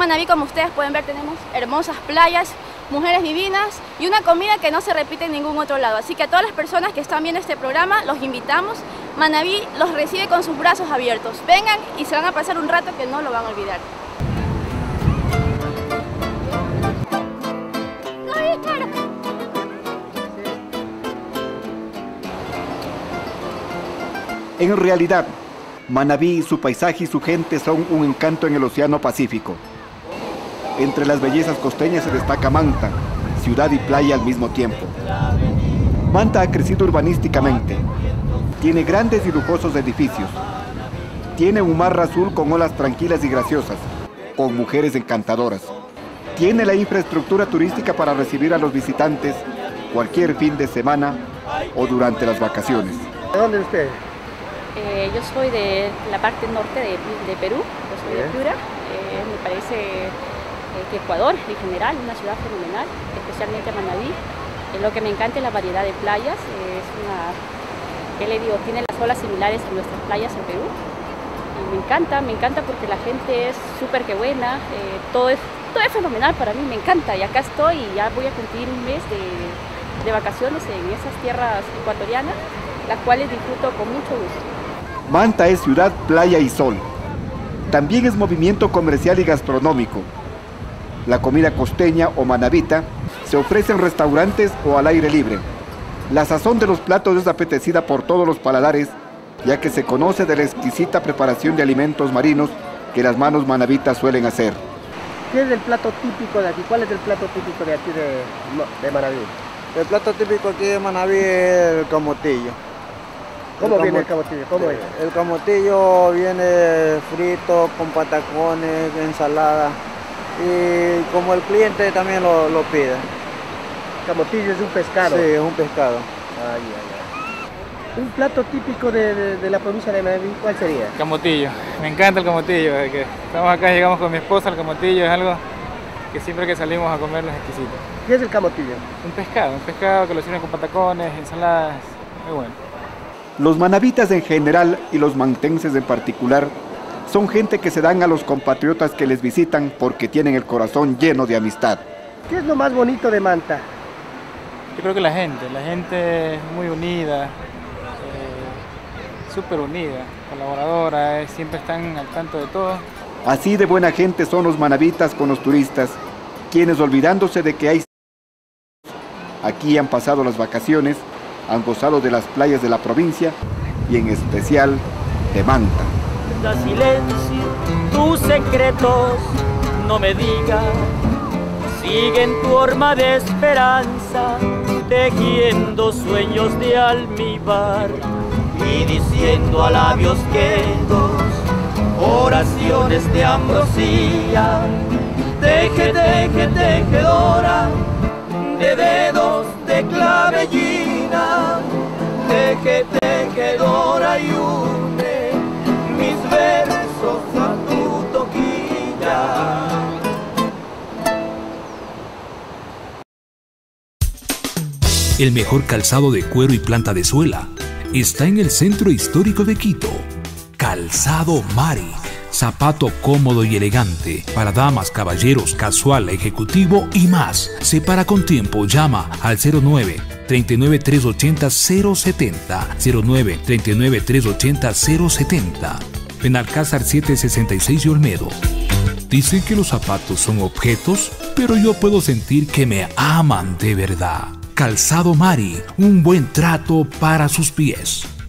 Manabí, como ustedes pueden ver, tenemos hermosas playas, mujeres divinas y una comida que no se repite en ningún otro lado. Así que a todas las personas que están viendo este programa, los invitamos. Manabí los recibe con sus brazos abiertos. Vengan y se van a pasar un rato que no lo van a olvidar. En realidad, Manabí, su paisaje y su gente son un encanto en el Océano Pacífico. Entre las bellezas costeñas se destaca Manta, ciudad y playa al mismo tiempo. Manta ha crecido urbanísticamente. Tiene grandes y lujosos edificios. Tiene un mar azul con olas tranquilas y graciosas, con mujeres encantadoras. Tiene la infraestructura turística para recibir a los visitantes cualquier fin de semana o durante las vacaciones. ¿De dónde es usted? Yo soy de la parte norte de Perú, yo soy de Piura. Me parece que Ecuador en general es una ciudad fenomenal, especialmente Manabí. Lo que me encanta es la variedad de playas, ¿qué le digo? Tiene las olas similares a nuestras playas en Perú. Y me encanta porque la gente es súper que buena, todo es fenomenal para mí, me encanta. Y acá estoy y ya voy a cumplir un mes de vacaciones en esas tierras ecuatorianas, las cuales disfruto con mucho gusto. Manta es ciudad, playa y sol. También es movimiento comercial y gastronómico. La comida costeña o manabita se ofrece en restaurantes o al aire libre. La sazón de los platos es apetecida por todos los paladares, ya que se conoce de la exquisita preparación de alimentos marinos que las manos manabitas suelen hacer. ¿Qué es el plato típico de aquí? ¿Cuál es el plato típico de aquí de Manabí? El plato típico aquí de Manabí es el camotillo. ¿Cómo viene el camotillo? ¿Cómo es? El camotillo viene frito, con patacones, ensalada. Y como el cliente también lo pide. Camotillo es un pescado. Sí, es un pescado. Un plato típico de la provincia de Manabí, ¿cuál sería? Camotillo. Me encanta el camotillo. Que estamos acá, llegamos con mi esposa, el camotillo es algo que siempre que salimos a comerlo es exquisito. ¿Qué es el camotillo? Un pescado que lo sirven con patacones, ensaladas, muy bueno. Los manabitas en general y los mantenses en particular son gente que se dan a los compatriotas que les visitan porque tienen el corazón lleno de amistad. ¿Qué es lo más bonito de Manta? Yo creo que la gente es muy unida, súper unida, colaboradora, siempre están al tanto de todo. Así de buena gente son los manabitas con los turistas, quienes olvidándose de que hay aquí han pasado las vacaciones, han gozado de las playas de la provincia y en especial de Manta. Da silencio, tus secretos no me digas, sigue en tu forma de esperanza, tejiendo sueños de almíbar y diciendo a labios quedos oraciones de ambrosía. Teje, teje, tejedora de dedos de clavellina, teje, tejedora y une mis versos a tu toquilla. El mejor calzado de cuero y planta de suela está en el centro histórico de Quito. Calzado Mari. Zapato cómodo y elegante para damas, caballeros, casual, ejecutivo y más. Separa con tiempo, llama al 09-39-380-070, 09-39-380-070. Benalcázar 766 de Olmedo. Dicen que los zapatos son objetos, pero yo puedo sentir que me aman de verdad. Calzado Mari, un buen trato para sus pies.